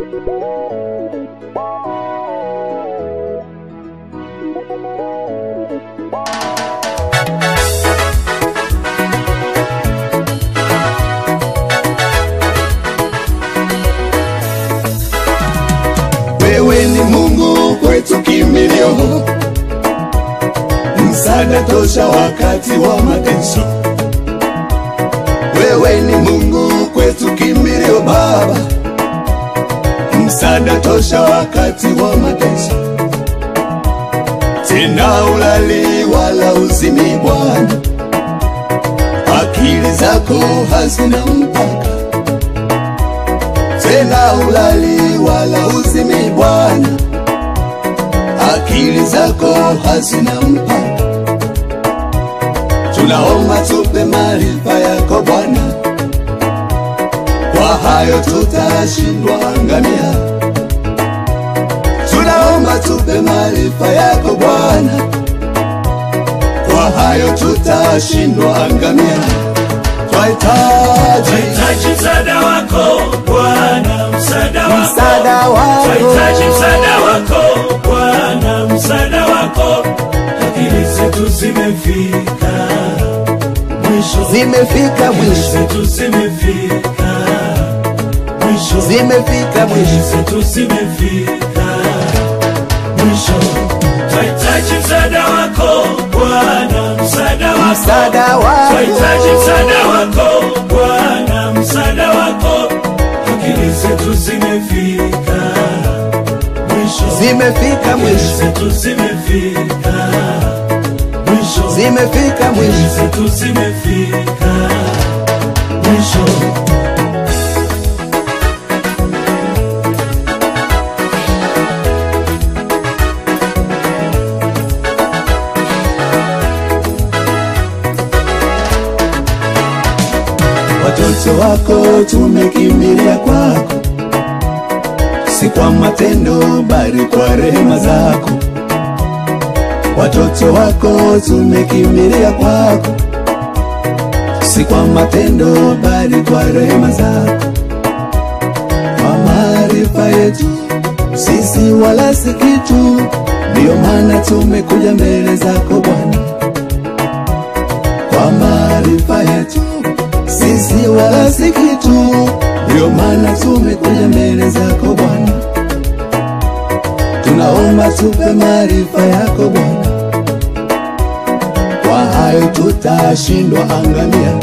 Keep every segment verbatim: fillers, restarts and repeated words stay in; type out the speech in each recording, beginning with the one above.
Wewe ni Mungu kwetu kimbilio, msaada tosha wakati wa mateso. Wewe ni Mungu kwetu kimbilio Baba, msaada tosha wakati wa mateso. Tena ulali wala uzimi Bwana, akili zako hazina mpaka. Tena ulali wala uzimi Bwana, akili zako hazina mpaka. Tunaomba tupe maarifa yako Bwana, kwa hayo tutashindwa angamia. Tunaomba tupe maarifa yako Bwana, kwa hayo tutashindwa angamia. Twahitaji Twahitaji msaada wako Bwana, msaada wako, msaada wako. Twahitaji msaada wako Bwana, msaada wako. Akili zetu zimefika mwisho, Zimefika mwisho, zetu zimefika mwisho, zimefika mwisho, zetu zimefika mwisho. Twahitaji msaada wako Bwana, msaada wako, msaada wako. Twahitaji msaada wako Bwana, msaada wako. Akili zetu zimefika mwisho, Zimefika mwisho, zetu zimefika mwisho, zimefika mwisho, zetu zimefika mwisho. Watoto wako tumekimbilia kwako, si kwa matendo bali kwa rehema zako. Watoto wako tumekimbilia kwako, si kwa matendo bali kwa rehema zako. Kwa maarifa yetu sisi wala si kitu, ndio maana tumekuja mbele zako Bwana. Kwa maarifa yetu sisi wala si kitu, ndio maana tumekuja mbele zako Bwana. Tunaomba tupe maarifa yako Bwana, kwa hayo tutashindwa angamia.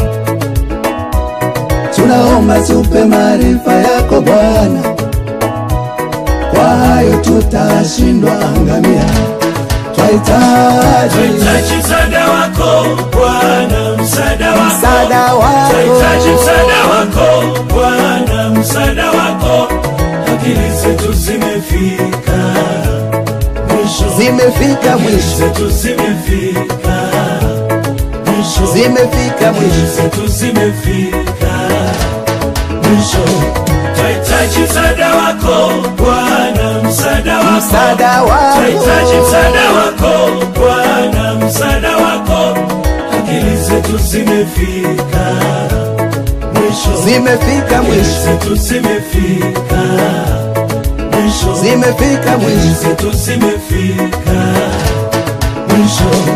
Tunaomba tupe maarifa yako Bwana, kwa hayo tutashindwa angamia. Twahitaji Twahitaji msaada wako Bwana, msaada wako, msaada wako. Twahitaji msaada wako Bwana, msaada wako. Akili zetu zimefika mwisho, Zimefika mwisho, zetu zimefika mwisho, zimefika mwisho, zetu zimefika mwisho. Twahitaji msaada wako Bwana, msaada wako, msaada wako. Twahitaji msaada wako Bwana, msaada wako. Akili zetu zimefika mwisho, Zimefika mwisho, zetu zimefika mwisho, zimefika mwisho, zetu zimefika mwisho.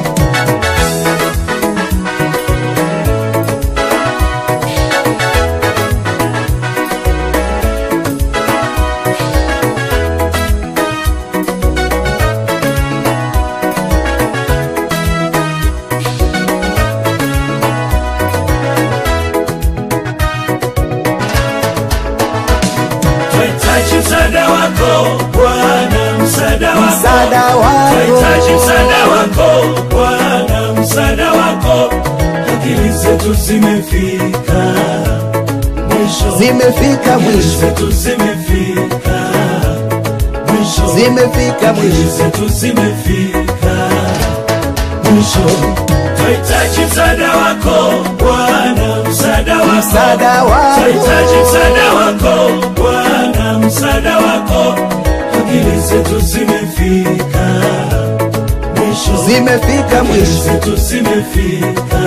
Twahitaji msaada wako Bwana, msaada wako, msaada wako. Twahitaji msaada wako Bwana, msaada wako. Akili zetu zimefika mwisho, Zimefika mwisho, zetu zimefika mwisho, zimefika mwisho, zetu zimefika mwisho. Twahitaji msaada wako Bwana, msaada wako, msaada wako. Twahitaji msaada wako Bwana, msaada wako. Akili zetu zimefika mwisho, Zimefika mwisho, zetu zimefika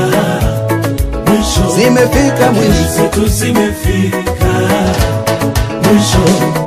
mwisho, zimefika mwisho, zetu zimefika mwisho.